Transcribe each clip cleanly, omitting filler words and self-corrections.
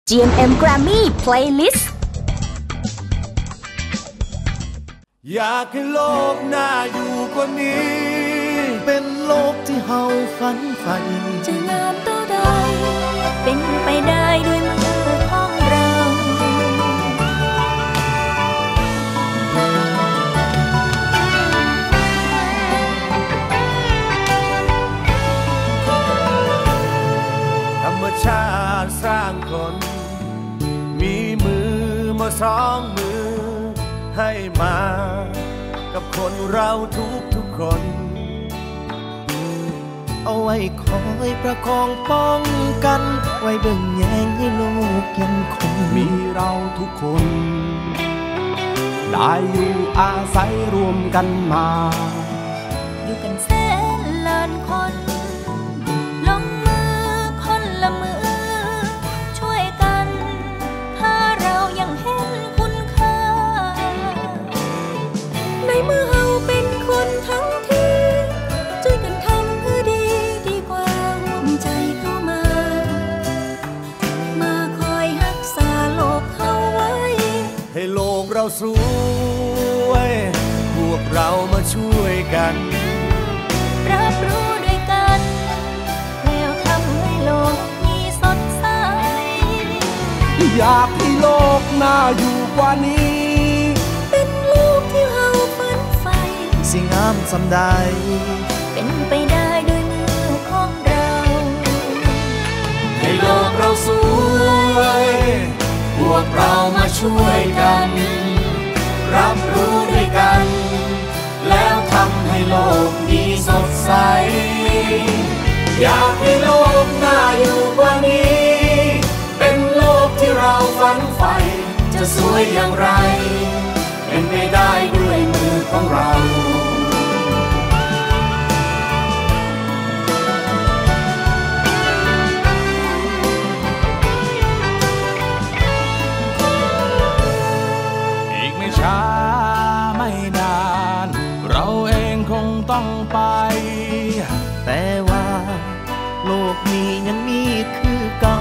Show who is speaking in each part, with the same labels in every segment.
Speaker 1: GMM Grammy Playlist
Speaker 2: อยากให้โลกน่าอยู่กว่านี้
Speaker 3: เป็นโลกที่เฮาฝันใฝ่
Speaker 4: จะงามต่อใดเป็นไปได้ด้วยมือของเรา
Speaker 2: ธรรมชาติสร้างคนมีมือมาสองมือให้มากับคนเราทุกคน
Speaker 3: เอาไว้คอยประคองป้องกันไว้เบิ่งแยงให้โลกยังคง
Speaker 5: มีเราทุกคนได้อยู่อาศัยรวมกันมา
Speaker 4: อยู่กันแสนล้านคนลงมือคนละมือช่วยกันถ้าเรายังเห็นคุณค่าในเมื่อเราเป็นคนทั้งที่ช่วยกันทำเพื่อดีกว่าร่วมใจเข้ามาคอยรักษาโลกเขาไว้
Speaker 2: ให้โลกเราสวยพวกเรามาช่วยกัน
Speaker 4: รับรู้ด้วยกันแล้วทำให้โลกมีสดใส
Speaker 5: อยากให้โลกน่าอยู่กว่านี้
Speaker 4: เป็นโลกที่เราฝันใฝ่
Speaker 3: สิ่งงามสำใด
Speaker 4: เป็นไปได้ด้วยมือของเรา
Speaker 2: ให้โลกเราสวยพวกเรามาช่วยกันรับรู้ด้วยกันแล้วทำให้โลกมีสดใสอยากให้โลกน่าอยู่กว่านี้เป็นโลกที่เราฝันใฝ่จะสวยอย่างไรเป็นไปได้ด้วยมือของเรา
Speaker 5: ช้าไม่นานเราเองคงต้องไป
Speaker 3: แต่ว่าโลกนี้ยังมีคือเก่า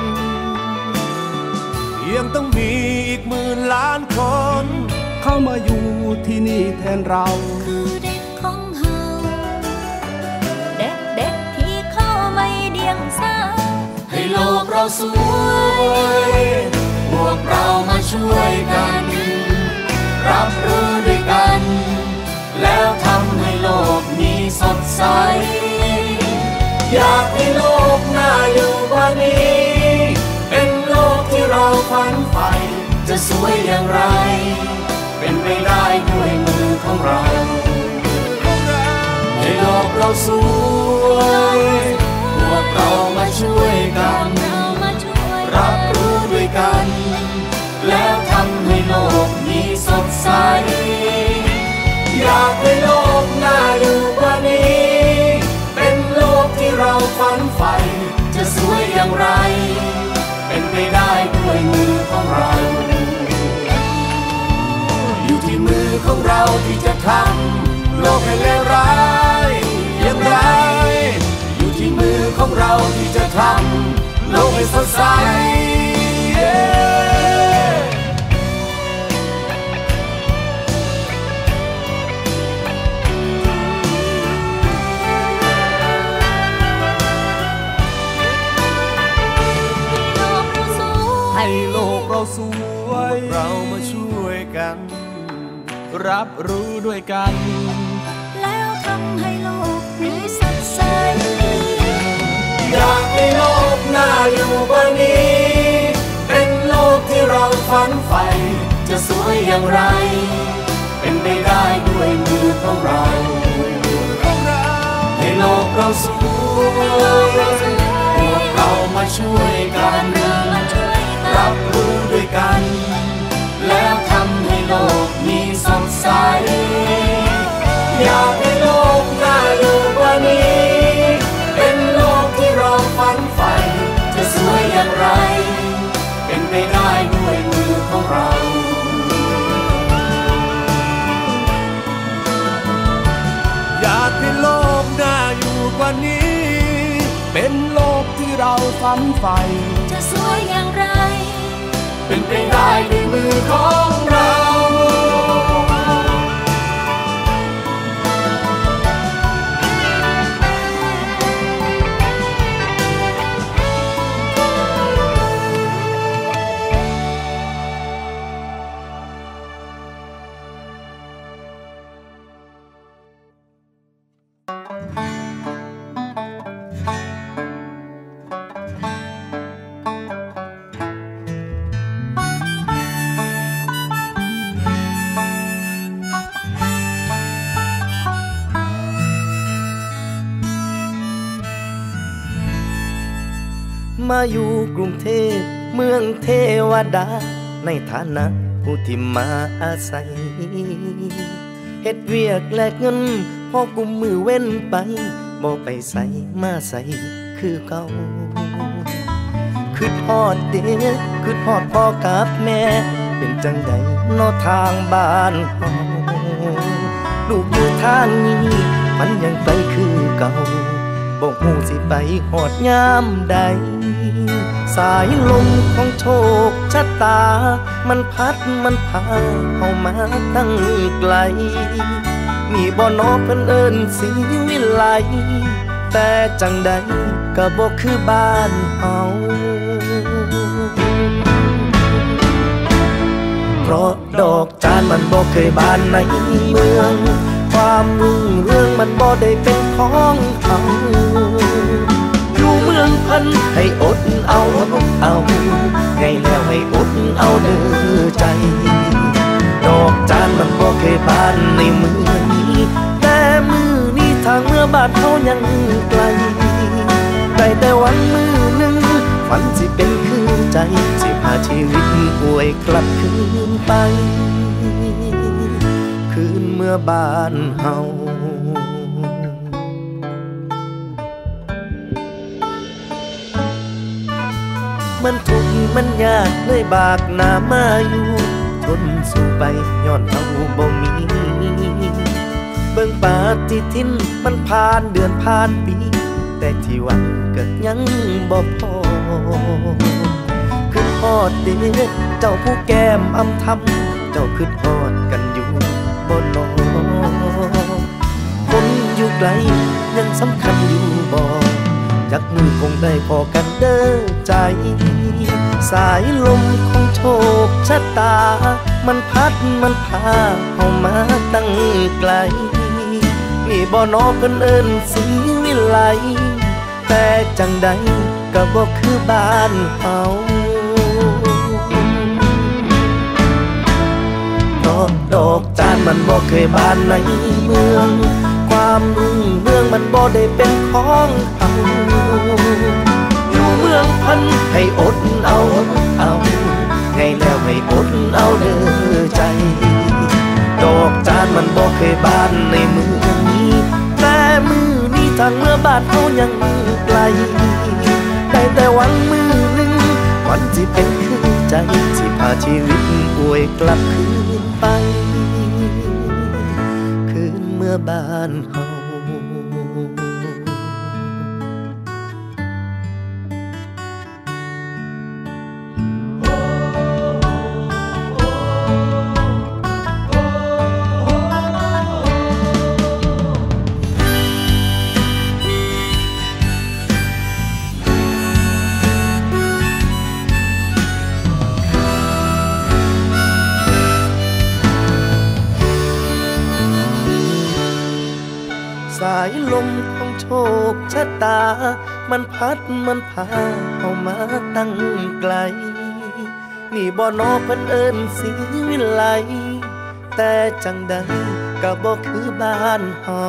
Speaker 2: ยังต้องมีอีก10,000 ล้านคน
Speaker 5: เข้ามาอยู่ที่นี่แทนเรา
Speaker 4: คือเด็กของเฮาเด็กที่เข้าไม่เดียงสา
Speaker 2: ให้โลกเราสวยพวกเรามาช่วยกันรับรู้ด้วยกันแล้วทำให้โลกนี้สดใสอยากให้โลกน่าอยู่กว่านี้เป็นโลกที่เราฝันใฝ่จะสวยอย่างไรเป็นไปได้ด้วยมือของเราให้โลกเราสวยพวกเรามาช่วยกันรับรู้ด้วยกันแล้วทำให้โลกนี้สดใสอยากให้โลกน่าอยู่กว่านี้เป็นโลกที่เราฝันใฝ่จะสวยอย่างไรเป็นไปได้ด้วยมือของเราอยู่ที่มือของเราที่จะทำโลกให้เลวร้ายอย่างไรอยู่ที่มือของเราที่จะทำโลกให้สดใส
Speaker 5: ให้โลกเราสวย
Speaker 2: เรามาช่วยกัน
Speaker 5: รับรู้ด้วยกัน
Speaker 4: แล้วทำให้โลกมีสดใส
Speaker 2: อยากให้โลกน่าอยู่กว่านี้เป็นโลกที่เราฝันใฝ่จะสวยอย่างไรเป็นไปได้ด้วยมือของเราให้โลกเราสวยพวกเรามาช่วยกันรับรู้ด้วยกันแล้วทำให้โลกมีสดใสอยากให้โลกน่าอยู่กว่านี้เป็นโลกที่เราฝันใฝ่จะสวยอย่างไรเป็นไปได้ด้วยมือของเราอยากให้โลกน่าอยู่กว่านี้
Speaker 5: เป็นโลกที่เราฝันใฝ่
Speaker 4: จะสวยอย่างไร
Speaker 3: มาอยู่กรุงเทพเมืองเทวดาในฐานะผู้ที่มาอาศัยเฮ็ดเวียกแลกเงินพอกุมมือเว้นไปบ่ไปใส่มาใส่คือเก่าคือทอดเด็กคือทอดพ่อกับแม่เป็นจังใดนอทางบ้านเฮาลูกอยู่ทางนี้มันยังไปคือเก่าบ่ฮู้สิไปฮอดยามใดสายลมของโชคชะตามันพัดมันพาเฮามาตั้งไกลมีบ่นอเพิ่นเอิ้นสีวิไลแต่จังใดก็บ่คือบ้านเฮาเพราะดอกจานมันบ่เคยบานในเมืองความรุ่งเรืองมันบ่ได้เป็นของเฮาอยู่เมืองพันให้อดเอาไงแล้วให้อดเอาเด้อใจดอกจานมันบ่เคยบานในเมืองนี้แต่มือนี้ทางเมื่อบาดเฮายังไกลได้แต่หวังมือหนึ่งฝันสิเป็นคือใจสิพาชีวิตป่วยกลับคืนไปคืนเมื่อบ้านเฮามันทุกข์มันยากเลยบากหน้ามาอยู่ทนสู้ไปย้อนเฮาบ่มีเบิ่งปฏิทินมันผ่านเดือนผ่านปีแต่ที่หวังก็ยังบ่พอคือฮอดเด็กเจ้าผู้แก้มอำทำเจ้าคือฮอดกันอยู่บ่นอคนอยู่ไกลยังสำคัญอยู่บ่จักมือคงได้พอกันเด้อใจสายลมของโชคชะตามันพัดมันพาเฮามาตั้งไกลนี่บ่นอเพิ่นเอิ้นสีวิไลแต่จังใดก็บ่คือบ้านเฮาเพราะดอกจานมันบ่เคยบานในเมืองความรุ่งเรืองมันบ่ได้เป็นของเฮาอยู่เมืองพันให้อดเอาไงแล้วให้อดเอาเด้อใจดอกจานมันบ่เคยบานในเมืองนี้แต่มือนี้ทางเมื่อบาดเฮายังไกลได้แต่หวังมือหนึ่งวันที่เป็นคือใจสิพาชีวิตป่วยกลับคืนไปคืนเมื่อบ้านเฮาสายลมของโชคชะตามันพัดมันพาเฮามาตั้งไกลนี่บ่นอเพิ่นเอิ้นสีวิไลแต่จังใดก็บ่คือบ้านเฮา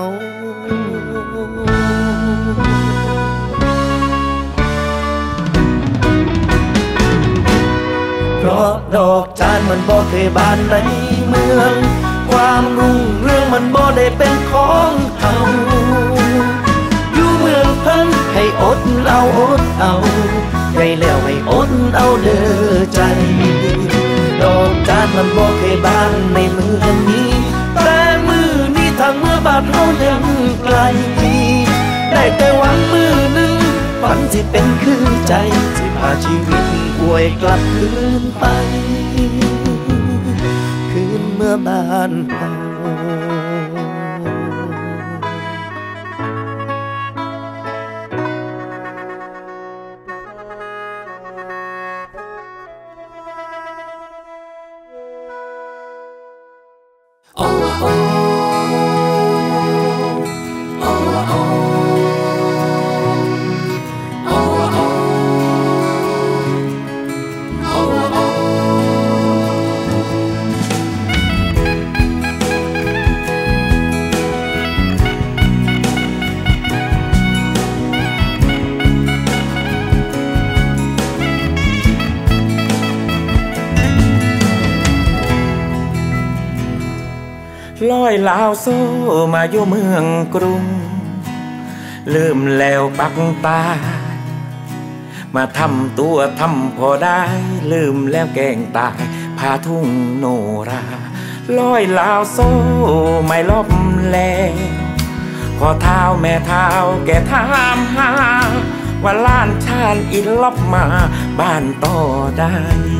Speaker 3: เพราะดอกจานมันบ่เคยบานในเมืองความรุ่งเรืองมันบ่ได้เป็นของเฮาอยู่เมืองพันให้อดเอาไงแล้วให้อดเอาเด้อใจดอกจานมันบ่เคยบานในเมืองนี้แต่มือนี้ทางเมื่อบาดเฮายังไกลได้แต่หวังมือหนึ่งฝันสิเป็นคือใจสิพาชีวิตป่วยกลับคืนไปคืนเมื่อบ้านเฮา
Speaker 2: เ
Speaker 5: ลอยลาวโซ่มาอยู่เมืองกรุงลืมแล้วปักตามาทำตัวทำพอได้ลืมแล้วแกงตายพาทุ่งโนราลอยลาวโซ่ไม่ลบแล้วพอเท้าแม่เท้าแกถามหาว่าล้านชาญอินลบมาบ้านต่อได้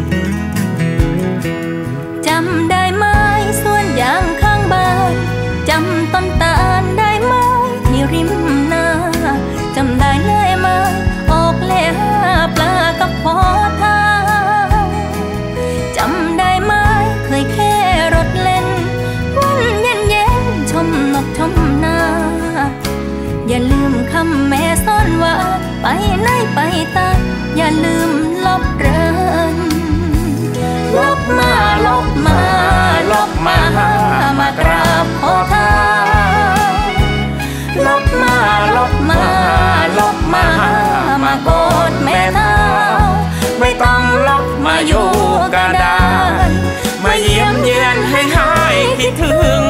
Speaker 4: จำได้ไหมสวนยางข้างบ้านจำต้นตาลได้ไหมที่ริมนาจำได้เลยไหมออกเล่หาปลากับพ่อทาจำได้ไหมเคยแค่รถเล่นวันเย็นเย็นชมนกชมนาอย่าลืมคำแม่สอนว่าไปไหนไปตาอย่าลืมลบเรินลบมาลบมาลบมามากราบขอทานลบมาลบมาลบมามากอดแม่เท้าไม่ต้องลบมาอยู่กระดานมาเยี่ยมเยือนให้หายคิดถึง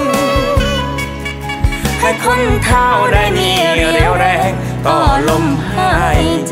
Speaker 4: ให้คนเท่าได้มีเรี่ยวแรงต่อลมหายใจ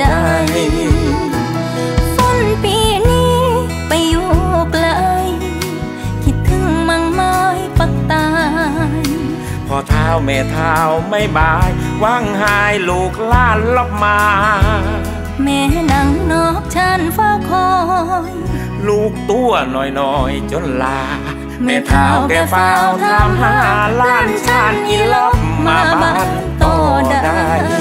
Speaker 4: ฝนปีนี้ไปอยู่ไกลคิดถึงมั่งไม้ปักตาย
Speaker 5: พอเท้าแม่เท้าไม่บายว่างหายลูกล้านลบมา
Speaker 4: แม่นั่งนอกชานเฝ้าคอย
Speaker 5: ลูกตัวน้อยๆจนลาแม่เท้าแกเฝ้าทำหาล้านชาญอีลบมาบ้านต่อได้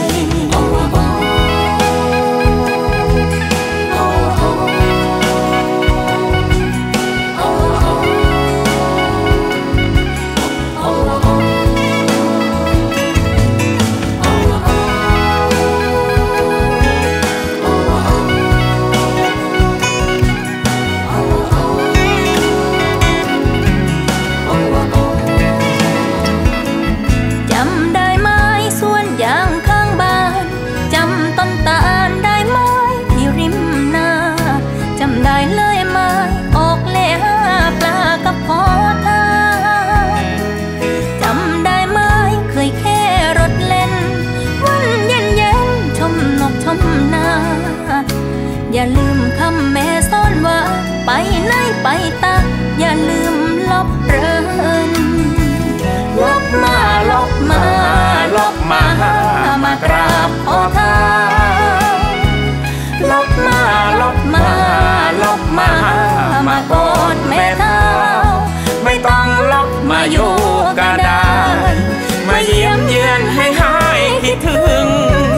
Speaker 4: อย่าลืมคำแม่สอนว่าไปไหนไปตาอย่าลืมลบเรินลบมาลบมาลบมามากราบขอทานลบมาลบมาลบมามากอดแม่เท้าไม่ต้องลบมาอยู่กระดานมาเยี่ยมเยือนให้หายคิดถึง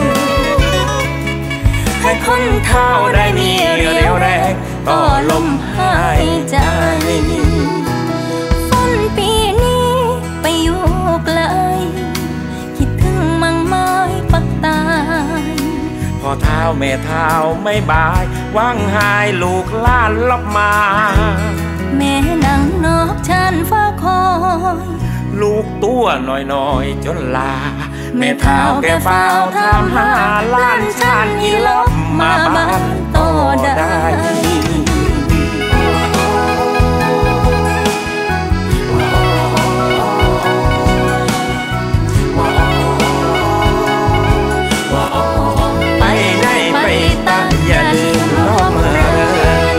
Speaker 4: ให้คนเท่าได้มีเรี่ยวแรงต่อลมหายใจฝนปีนี้ไปอยู่ไกลคิดถึงมั่งไม้ปักตาย
Speaker 5: พอเท้าแม่เท้าไม่บายว่างหายลูกล้านลบมา
Speaker 4: แม่นั่งนอกชานเฝ้าคอย
Speaker 5: ลูกตัวน้อยๆจนลาแม่เท้าแกเฝ้าทำหาล้านชาญอีลบมาบ้านต่อได้
Speaker 4: ไปไหนไปตาอย่าลืมลบเริน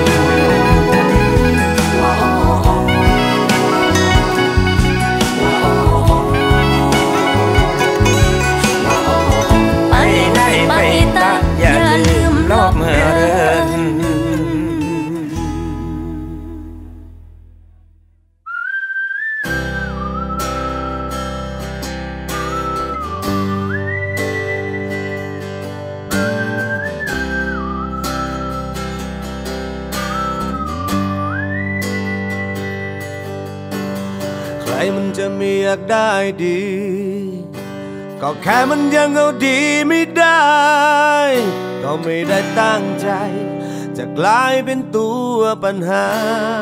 Speaker 5: อย่าลืมลบเริน
Speaker 3: ใครมันจะไม่อยากได้ดีก็แค่มันยังเอาดีไม่ได้ก็ไม่ได้ตั้งใจจะกลายเป็นตัวปัญหา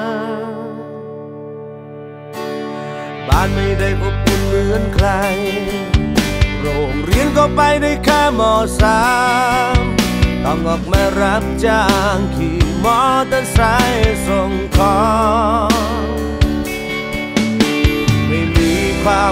Speaker 3: บ้านไม่ได้อบอุ่นเหมือนใครโรงเรียนก็ไปได้แค่ม.3 ต้องออกมารับจ้างขี่มอเตอร์ไซค์ส่งของไม่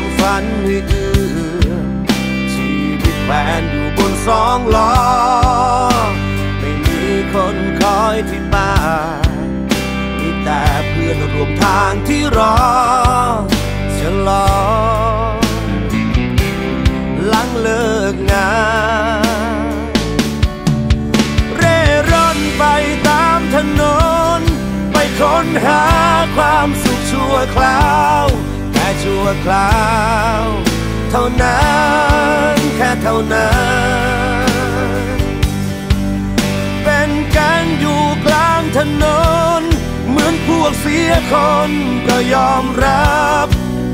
Speaker 3: ฝันให้เอื้อชีวิตแขวนอยู่บนสองล้อไม่มีคนคอยที่บ้านมีแต่เพื่อนร่วมทางที่รอฉลองหลังเลิกงานเร่ร่อนไปตามถนนไปค้นหาความสุขชั่วคราวแค่ชั่วคราวเท่านั้นแค่เท่านั้นเป็นกันอยู่กลางถนนเหมือนพวกเสียคนก็ยอมรับ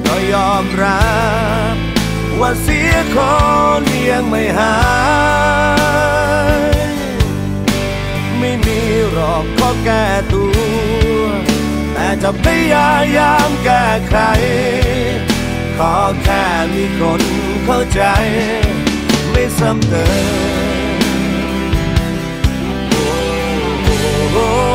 Speaker 3: ว่าเสียคนยังไม่หายไม่มีหรอกข้อแก้ตัวแต่จะพยายามแก้ไขขอแค่มีคนเข้าใจไม่ซ้ำเติม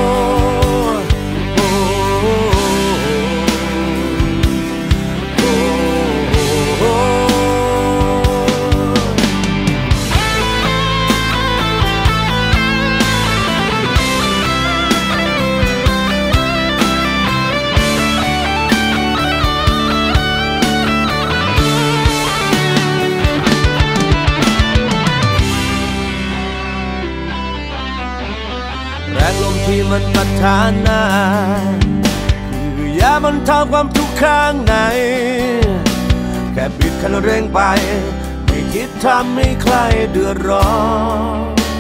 Speaker 3: ที่มันพัฒนาคือยามันทำความทุกข์ข้างในแค่บิดคันเร่งไปไม่คิดทำให้ใครเดือดร้อน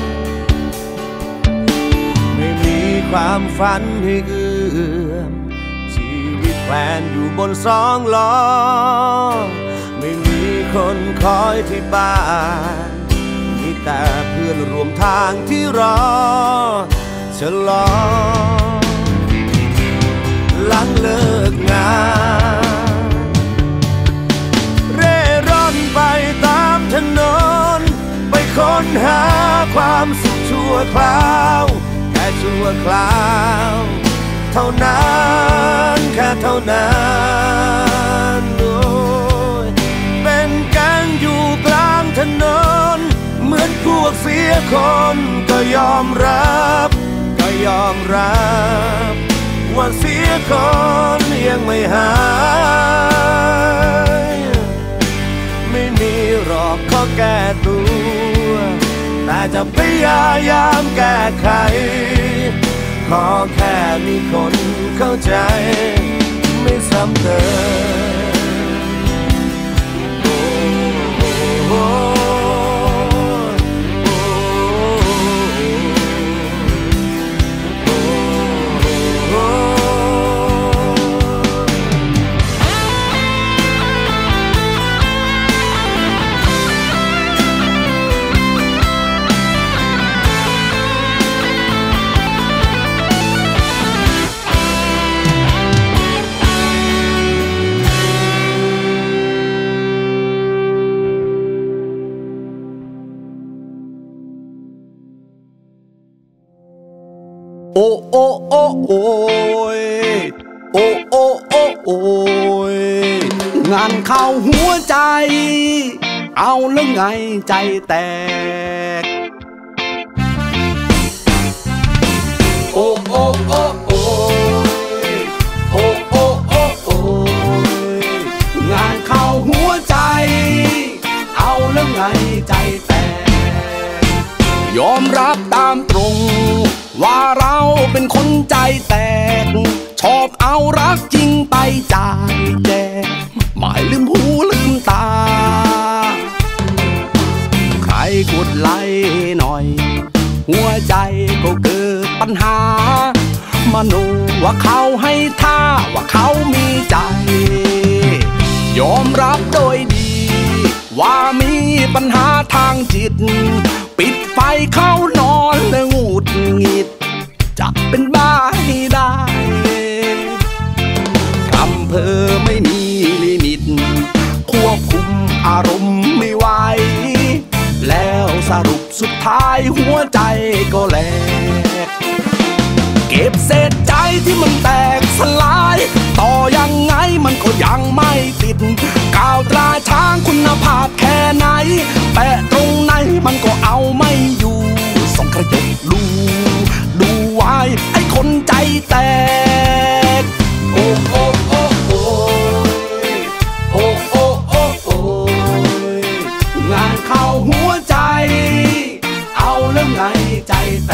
Speaker 3: ไม่มีความฝันให้เอื้อมชีวิตแขวนอยู่บนสองล้อไม่มีคนคอยที่บ้านมีแต่เพื่อนร่วมทางที่รอฉลองหลังเลิกงานเร่ร่อนไปตามถนนไปค้นหาความสุขชั่วคราวแค่ชั่วคราวเท่านั้นแค่เท่านั้นเป็นกันอยู่กลางถนนเหมือนพวกเสียคนก็ยอมรับว่าเสียคนยังไม่หายไม่มีหรอกข้อแก้ตัวแต่จะพยายามแก้ไขขอแค่มีคนเข้าใจไม่ซ้ำเติมโอ้โอ้โอ้โอ้ยโอ้โอ้โอ้โอ้ยงานเข้าหัวใจเอาแล้วไงใจแตกโอ้โอ้โอ้โอ้ยโอ้โอ้โอ้โอ้ยงานเข้าหัวใจเอาแล้วไงใจแตกยอมรับตามตรงว่าเราเป็นคนใจแตกชอบเอารักจริงไปจ่ายแจกไม่ลืมหูลืมตาใครกดไลค์หน่อยหัวใจก็เกิดปัญหามโนว่าเขาให้ท่าว่าเขามีใจยอมรับโดยดีว่ามีปัญหาทางจิตปิดไฟเข้านอนแล้วหงุดหงิดจะเป็นบ้าให้ได้อำเภอไม่มีลิมิตควบคุมอารมณ์ไม่ไหวแล้วสรุปสุดท้ายหัวใจก็แหลกเก็บเศษใจ
Speaker 6: ที่มันแตกสลายต่อยังไงมันก็ยังไม่ติดกาวตราช้างคุณภาพแค่ไหนแปะตรงไหนมันก็เอาไม่อยู่ส่องกระจกดูไว้ไอ้คนใจแตกโอ้โอ้โอ้โอ้โอ้โอ้โอ้โอ้งานเข้าหัวใจเอาแล้วไงใจแต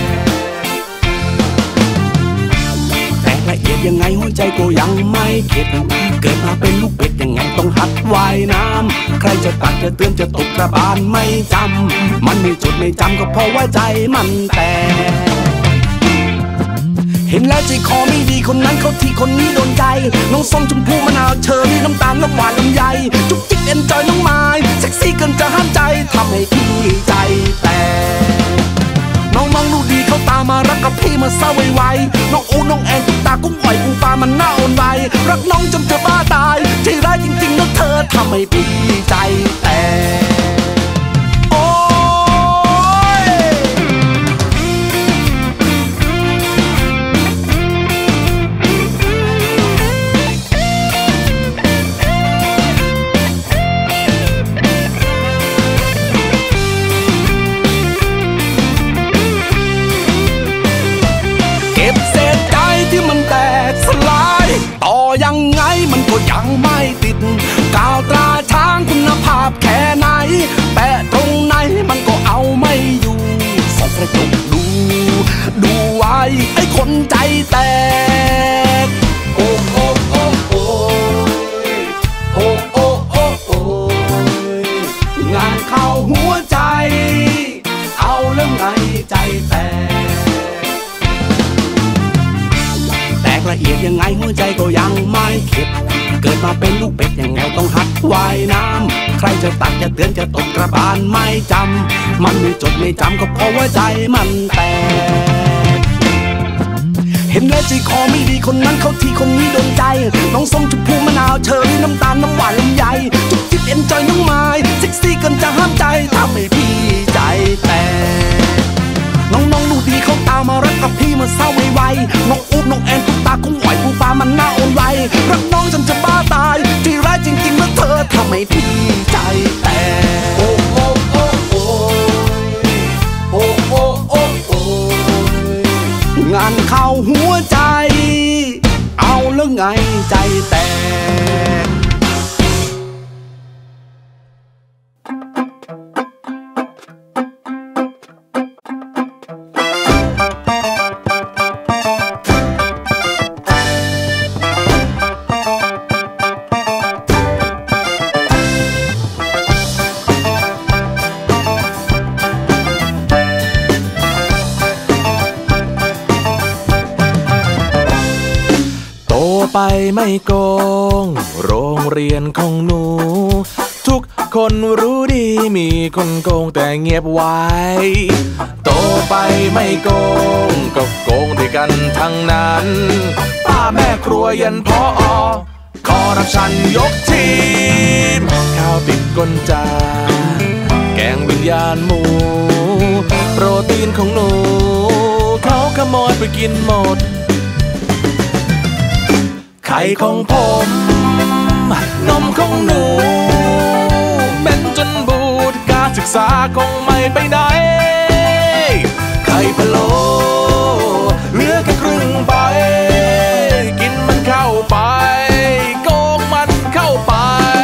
Speaker 6: กละเอียดยังไงหัวใจก็ยังไม่เข็ดเกิดมาเป็นลูกเป็ดยังไงต้องหัดว่ายน้ำใครจะตักจะเตือนจะตกกระบาลไม่จำมันไม่จดไม่จำก็เพราะว่าใจมันแตกเห็นแล้วใจคอไม่ดีคนนั้นเขาทีคนนี้โดนใจน้องส้มชมพู่มะนาวเชอรี่น้ำตาลน้ำหวานลำไยจุกจิกเอ็นจอยน้องไม้เซ็กซี่เกินจะห้ามใจทำให้พี่ใจแตกน้องดูดีเขาตามมารักกับพี่มาเศร้าไวๆน้องอูน้องแอนตากุ้งอ่อยอูปลามันน่าอ่อนไหวรักน้องจนจะบ้าตายใจร้ายจริงๆนะเธอทำให้พี่ใจแตกยังไงมันก็ยังไม่ติดกาวตราช้างคุณภาพแค่ไหนแปะตรงไหนมันก็เอาไม่อยู่ส่องกระจกดูไว้ไอ้คนใจแตกโอ้โอ้โอ้โอ้โอ้โอ้โอ้โอ้งานเข้าหัวใจเอาแล้วไงใจแตกละเอียดยังไงหัวใจก็ยังไม่เข็ดเกิดมาเป็นลูกเป็ดยังไงต้องหัดว่ายน้ำใครจะตักจะเตือนจะตกกระบาลไม่จำมันไม่จดไม่จำก็เพราะว่าใจมันแตกเห็นแล้วใจคอไม่ดีคนนั้นเขาทีคนนี้โดนใจน้องส้มชมพู่มะนาวเชอรี่น้ำตาลน้ำหวานลำไยจุกจิกเอ็นจอยน้องไม้เซ็กซี่เกินจะห้ามใจทำให้พี่ใจแตกน้องดูดีเขาตามมารักกับพี่มาเศร้าไวๆน้องอู๊บน้องแอนตุ๊กตากุ้งอ่อยปูปลามันน่าอ่อนไหวรักน้องจนจะบ้าตายใจร้ายจริงๆนะเธอทำให้พี่ใจแตกโอ้โอ้โอ้โอ้โอ้โอ้โอ้โอ้งานเข้าหัวใจเอาแล้วไงใจแตกไปไม่โกงโรงเรียนของหนูทุกคนรู้ดีมีคนโกงแต่เงียบไว้โตไปไม่โกงก็โกงด้วยกันทั้งนั้นป้าแม่ครัวยันผอ.คอร์รัปชันยกทีมข้าวติดก้นจานแกงวิญญาณหมูโปรตีนของหนูเขาขโมยไปกินหมดไข่ของผมนมของหนูเป็นจนบูดการศึกษาคงไม่ไปไหนไข่พะโล้เหลือแค่ครึ่งใบกินมันเข้าไปโกงมันเข้าไป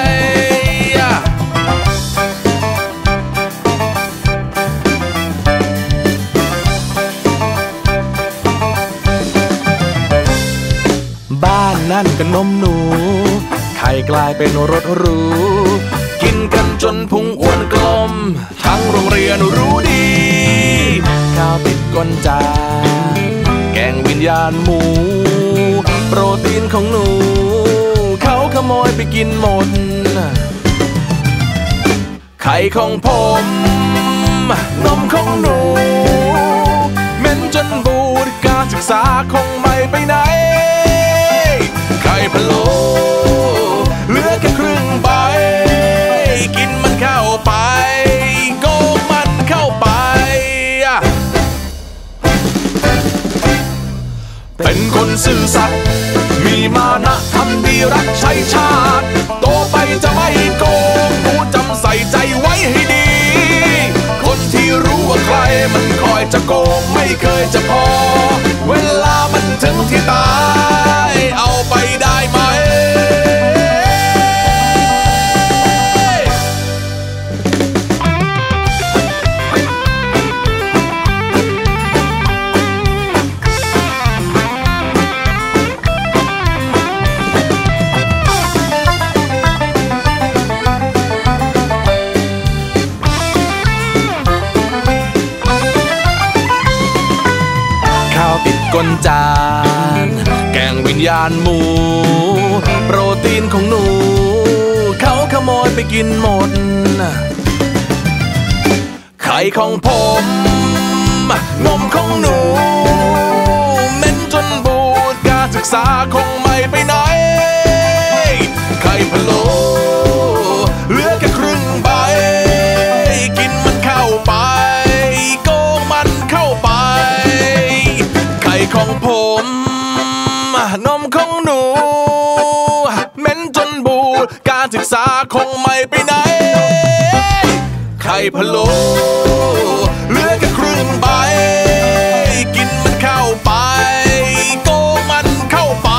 Speaker 6: บ้านนั่นก็นมหนูไข่กลายเป็นรสหรูกินกันจนพุงอ้วนกลมทั้งโรงเรียนรู้ดีข้าวติดก้นจานแกงวิญญาณหมูโปรตีนของหนูเขาขโมยไปกินหมดไข่ของผมนมของหนูเหม็นจนบูดการศึกษาคงไม่ไปไหนไข่พะโล้เหลือแค่ครึ่งใบกินมันเข้าไปโกงมันเข้าไป
Speaker 7: เป็นคนซื่อสัตย์มีมานะทำดีรักใช้ชาติโตไปจะไม่โกงหนูจำใส่ใจไว้ให้ดีคนที่รู้ว่าใครมันคอยจะโกงไม่เคยจะพอเวลามันถึงที่ตายเอาไปได้ไหมก้นจานแกงวิญญาณหมูโปรตีนของหนูเขาขโมยไปกินหมดไข่ของผมนมของหนูเม้นจนบูดการศึกษาคงไม่ไปไหนไข่พะโล้เหลือแค่ครึ่งใบกินมันเข้าไปโกงมันเข้าไปของผมนมของหนูเม้นจนบูดการศึกษาคงไม่ไปไหนไข่พะโล้เหลือแค่ครึ่งใบกินมันเข้าไปโกงมันเข้าไป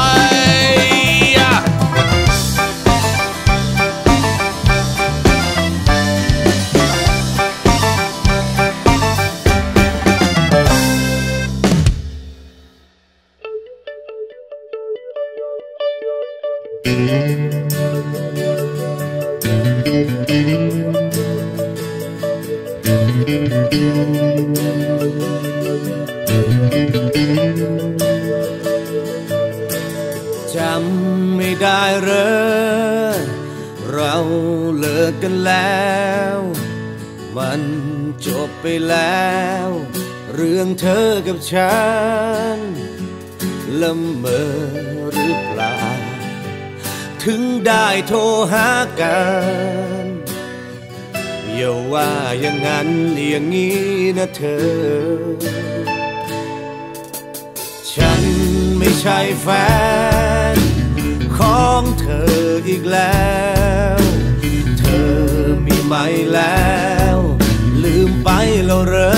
Speaker 6: จำไม่ได้เหรอเราเลิกกันแล้วมันจบไปแล้วเรื่องเธอกับฉันละเมอหรือเปล่าถึงได้โทรหากันอย่าว่าอย่างนั้นอย่างนี้นะเธอฉันไม่ใช่แฟนของเธออีกแล้วเธอมีใหม่แล้วลืมไปแล้วเหรอ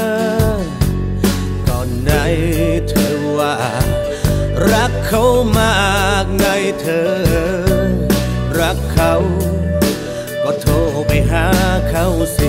Speaker 6: ก่อนไหนเธอว่ารักเขามากไงเธอรักเขาก็โทรไปหาเขาสิ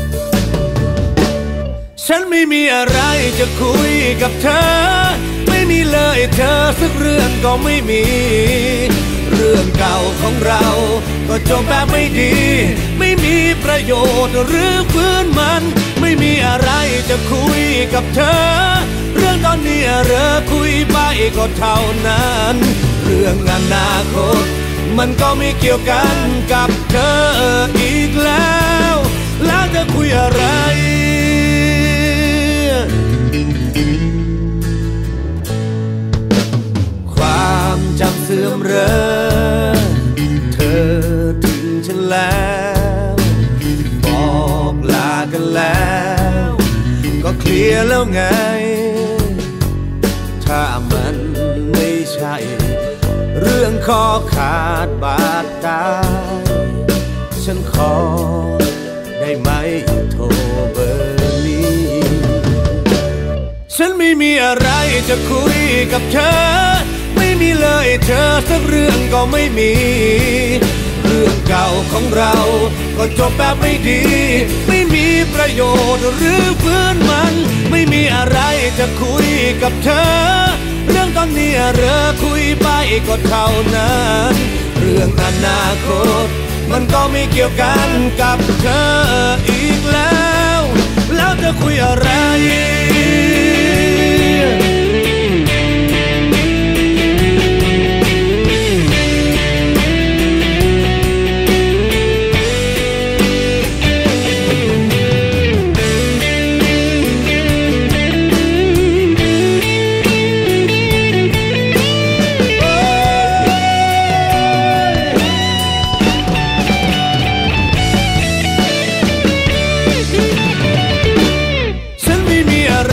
Speaker 6: ฉันไม่มีอะไรจะคุยกับเธอไม่มีเลยเธอสักเรื่องก็ไม่มีเรื่องเก่าของเราก็จบแบบไม่ดีไม่มีประโยชน์หรือฟื้นมันไม่มีอะไรจะคุยกับเธอเรื่องตอนนี้เรอคุยไปก็เท่านั้นเรื่องอนาคตมันก็ไม่เกี่ยวกันกับเธออีกแล้วแล้วจะคุยอะไรความจำเสื่อมเรอเธอทิ้งฉันแล้วบอกลากันแล้วก็เคลียร์แล้วไงถ้ามันไม่ใช่เรื่องคอขาดบาดตายฉันขอได้ไหมโทรเบอร์นี้ฉันไม่มีอะไรจะคุยกับเธอไม่มีเลยเธอสักเรื่องก็ไม่มีเรื่องเก่าของเราก็จบแบบไม่ดีไม่มีประโยชน์หรือฟื้นมันไม่มีอะไรจะคุยกับเธอเรื่องตอนนี้เรอคุยไปก็เท่านั้นเรื่องอนาคตมันก็ไม่เกี่ยวกันกับเธออีกแล้วแล้วจะคุยอะไรฉันไม่มีอะไร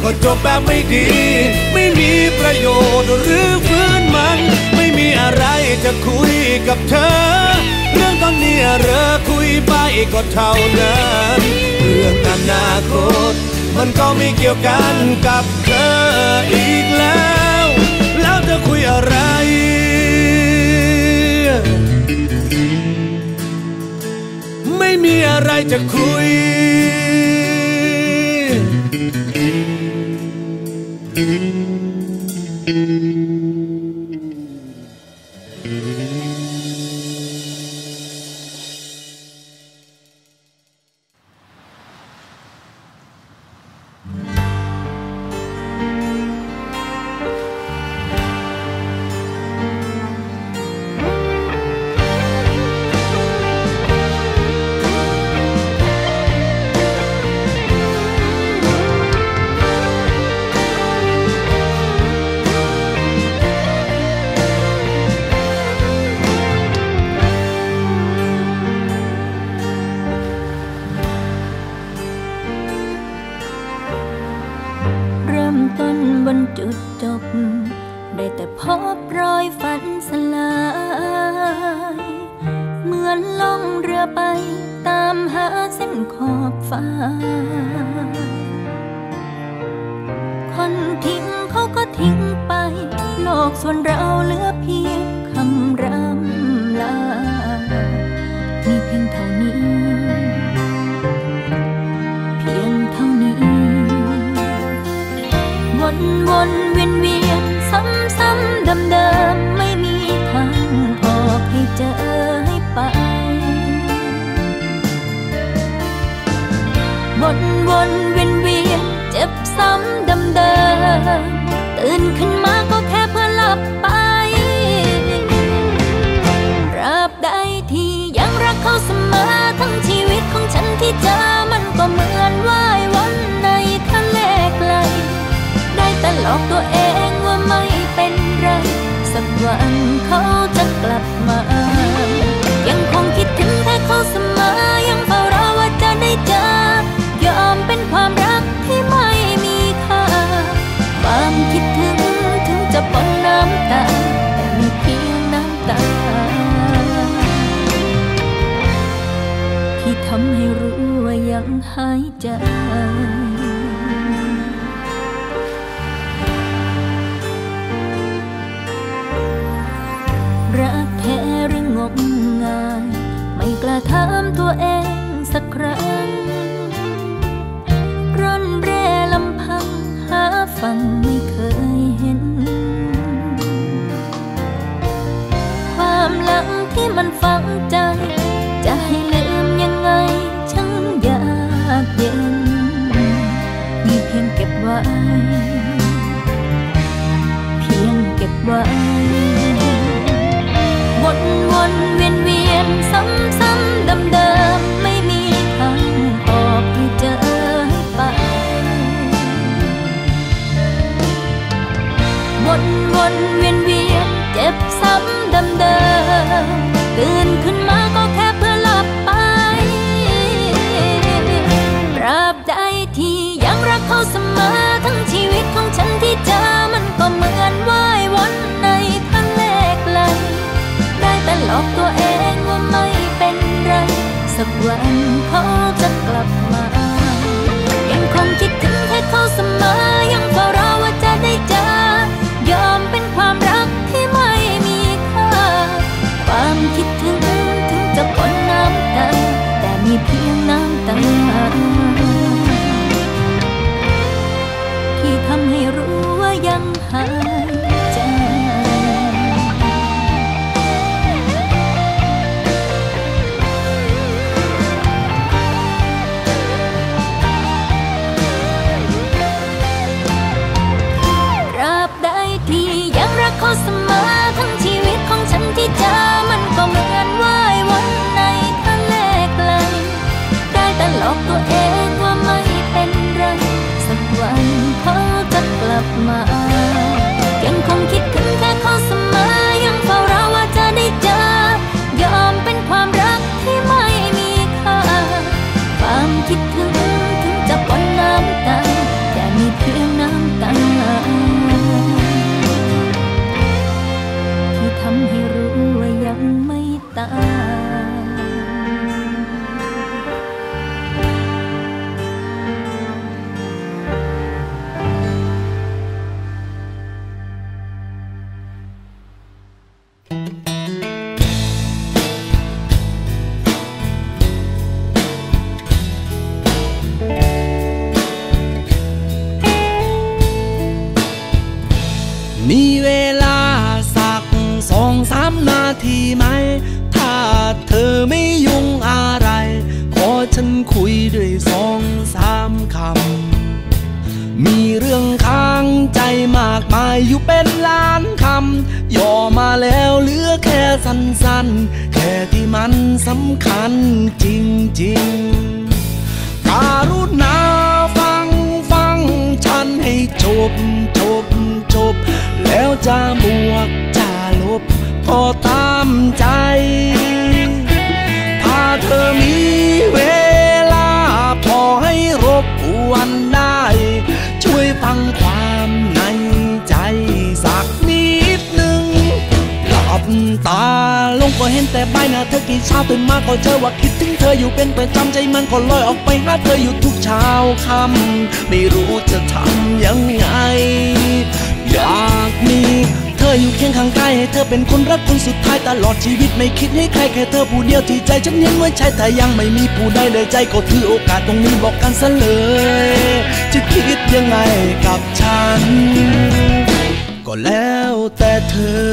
Speaker 6: ก็จบแบบไม่ดีไม่มีประโยชน์หรือฟื้นมันไม่มีอะไรจะคุยกับเธอเรื่องตอนนี้เรอคุยไปก็เท่านั้นเรื่องอนาคตมันก็ไม่เกี่ยวกันกับเธออีกแล้วจะคุยอะไรไม่มีอะไรจะคุย
Speaker 4: จุดจบได้แต่พบรอยฝันสลายเหมือนล่องเรือไปตามหาเส้นขอบฟ้าคนทิ้งเขาก็ทิ้งไปโลกส่วนเราเหลือเพียงคำร่ำลามีเพียงเท่านี้เพียงเท่านี้วนเวียนซ้ำๆเดิมๆไม่มีทางออกให้เจอให้ไปวนเวียนเจ็บซ้ำเดิมๆตื่นขึ้นมาก็แค่เพื่อหลับไปตราบใดที่ยังรักเขาเสมอทั้งชีวิตของฉันที่เจอมันก็เหมือนว่ายวนในทะเลไกลแต่หลอกตัวเองว่าไม่เป็นไรสักวันเขาจะกลับมายังคงคิดถึงแค่เขาเสมอยังเฝ้ารอว่าจะได้เจอยอมเป็นความรักที่ไม่มีค่าความคิดถึงจะปนน้ำตาแต่มีเพียงน้ำตาที่ทำให้รู้ว่ายังหายใจรักแท้หรืองมงายไม่กล้าถามตัวเองสักครั้งร่อนเร่ลำพังหาฝั่งไม่เคยเห็นความหลังที่มันฝังใจจะให้ลืมยังไงช่างยากเย็นมีเพียงเก็บไว้เพียงเก็บไว้วนเวียนซ้ำเดิมๆไม่มีทางออกให้เจอให้ไปวนเวียนเจ็บซ้ำเดิมๆตื่นขึ้นมาก็แค่เพื่อหลับไปตราบใดที่ยังรักเขาเสมอทั้งชีวิตของฉันที่เจอมันก็เหมือนว่ายวนในทะเลไกลแต่หลอกตัวเองว่าไม่เป็นไรสักวันเขาจะกลับมายังคงคิดถึงแค่เขาเสมอยังเฝ้ารอว่าจะได้เจอยอมเป็นความรักที่ไม่มีค่าความคิดถึงจะปนน้ำตาแต่มีเพียงน้ำตาที่ทำให้รู้ว่ายังหายใจร
Speaker 6: แล้วเหลือแค่สั้นๆแค่ที่มันสำคัญจริงๆการุณาฟังฉันให้จบแล้วจะบวกจะลบก็ตามใจถ้าเธอมีเวลาพอให้รบกวนได้ช่วยฟังความในใจสักนิดหนึ่งหลับตาลงก็เห็นแต่ใบหน้าเธอกี่เช้าตื่นมาก็เจอว่าคิดถึงเธออยู่เป็นประจำใจมันก็ลอยออกไปหาเธออยู่ทุกเช้าค่ำไม่รู้จะทำยังไงอยากมีเธออยู่เคียงข้างกายให้เธอเป็นคนรักคนสุดท้ายตลอดชีวิตไม่คิดให้ใครแค่เธอผู้เดียวที่ใจฉันยังไว้ใช่แต่ยังไม่มีผู้ใดเลยใจก็ถือโอกาสตรงนี้บอกกันซะเลยจะคิดยังไงกับฉันก็แล้วแต่เธอ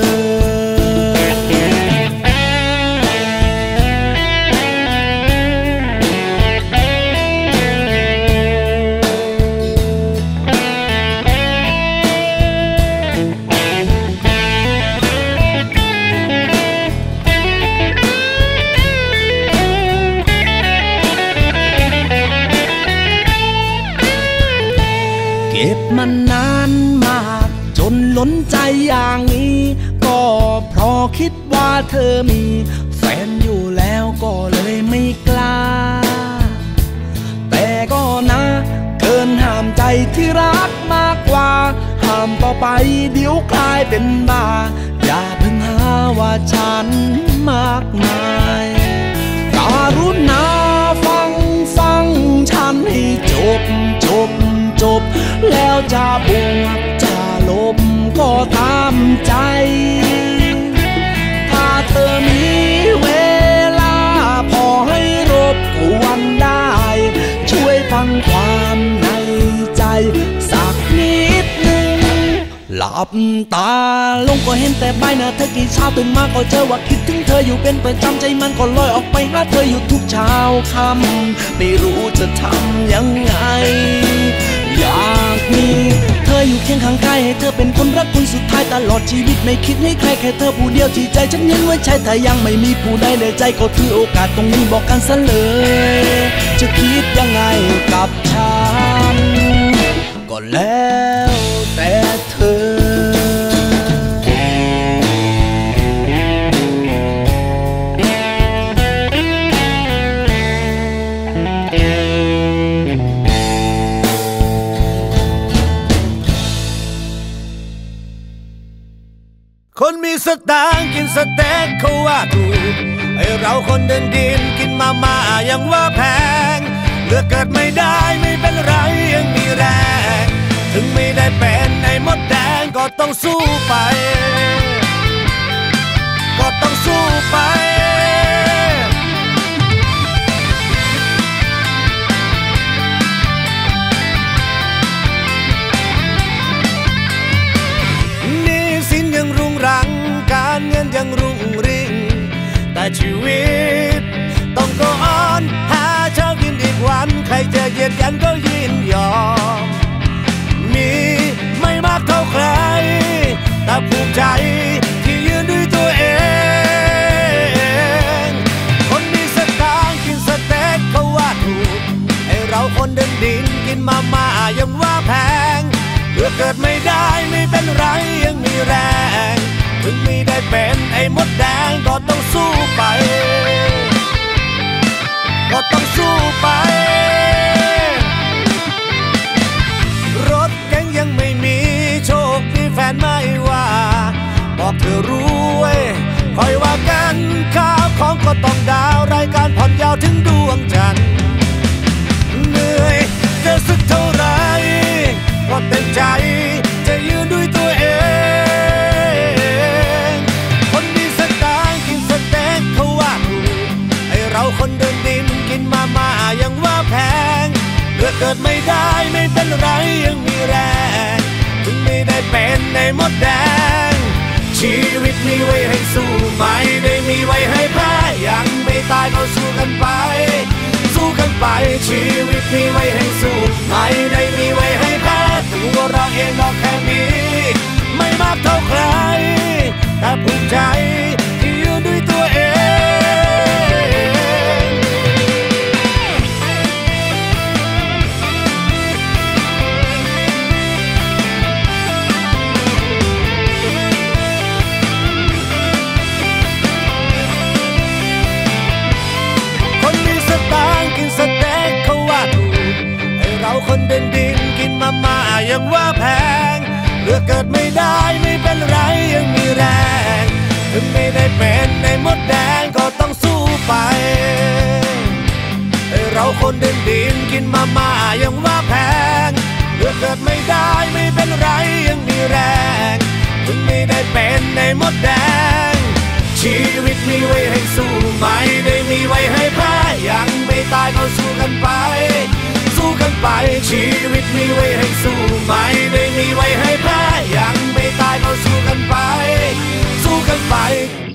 Speaker 6: เก็บมันนานมากจนล้นใจอย่างนี้ก็เพราะคิดว่าเธอมีแฟนอยู่แล้วก็เลยไม่กล้าแต่ก็นะเกินห้ามใจที่รักมากกว่าห้ามต่อไปเดี๋ยวกลายเป็นบ้าอย่าเพิ่งหาว่าฉันมากมายการุณาฟังฉันให้จบแล้วจะบวกจะลบก็ตามใจถ้าเธอมีเวลาพอให้รบกวนได้ช่วยฟังความในใจสักนิดหนึ่งหลับตาลงก็เห็นแต่ใบหน้าเธอกี่เช้าตื่นมาก็เจอว่าคิดถึงเธออยู่เป็นประจำใจมันก็ลอยออกไปหาเธออยู่ทุกเช้าค่ำไม่รู้จะทำยังไงอยากมีเธออยู่เคียงข้างกายให้เธอเป็นคนรักคนสุดท้ายตลอดชีวิตไม่คิดให้ใครแค่เธอผู้เดียวที่ใจฉันยังไว้ใช่แต่ยังไม่มีผู้ใดเลยใจก็ถือโอกาสตรงนี้บอกกันซะเลยจะคิดยังไงกับฉันก็แล้วแต่เธอ
Speaker 3: คนมีสตางค์กินสเต็กเขาว่าถูกไอเราคนเดินดินกินมายังว่าแพงเลือกเกิดไม่ได้ไม่เป็นไรยังมีแรงถึงไม่ได้เป็นไอมดแดงก็ต้องสู้ไปก็ต้องสู้ไปยังรุ่งรังการเงินยังรุ่งริ่งแต่ชีวิตต้องgo onหาเช้ากินอีกวันใครจะเหยียดยันก็ยินยอมมีไม่มากเท่าใครแต่ภูมิใจที่ยืนด้วยตัวเองคนมีสตางค์กินสเต็กเขาว่าถูกไอเราคนเดินดินกินมายังว่าแพงเลือกเกิดไม่ได้ไม่เป็นไรยังมีแรงถึงไม่ได้เป็นไอ้มดแดงก็ต้องสู้ไปก็ต้องสู้ไปรถเก๋งยังไม่มีโชคดีแฟนไม่ว่าบอกเธอรวยคอยว่ากันข้าวของก็ต้องดาวรายการผ่อนยาวถึงดวงจันทร์เหนื่อยจะสักเท่าไรก็เต็มใจจะยืนด้วยตัวเองคนมีสตางค์กินสเต็กเขาว่าถูกไอเราคนเดินดินกินมายังว่าแพงเลือกเกิดไม่ได้ไม่เป็นไรยังมีแรงถึงไม่ได้เป็นในมดแดงชีวิตมีไว้ให้สู้ไม่ได้มีไว้ให้แพ้ยังไม่ตายก็สู้กันไปสู้กันไปชีวิตมีไว้ให้สู้ไม่ได้มีไว้ให้แพ้ตัวเราเองก็แค่มีไม่มากเท่าใคร
Speaker 8: แต่ภูมิใจที่ยืนด้วยตัวเองคนมีสตางค์กินสเต็กเขาว่าถูกให้เราคนเดินดินกินมาม่ายังว่าแพงเลือกเกิดไม่ได้ไม่เป็นไรยังมีแรงถึงไม่ได้เป็นในมดแดงก็ต้องสู้ไปให้เราคนเดินดินกินมาม่ายังว่าแพงเลือกเกิดไม่ได้ไม่เป็นไรยังมีแรงถึงไม่ได้เป็นในมดแดงชีวิตมีไว้ให้สู้ไม่ได้มีไว้ให้แพ้ยังไม่ตายก็สู้กันไปสู้กันไปชีวิตมีไว้ให้สู้ไม่ได้มีไว้ให้แพ้ยังไม่ตายก็สู้กันไปสู้กันไป